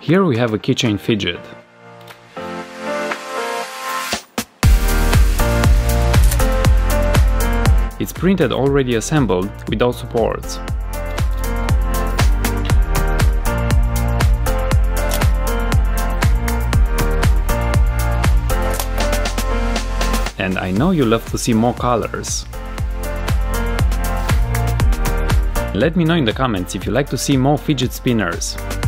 Here we have a keychain fidget. It's printed already assembled without supports. And I know you love to see more colors. Let me know in the comments if you like to see more fidget spinners.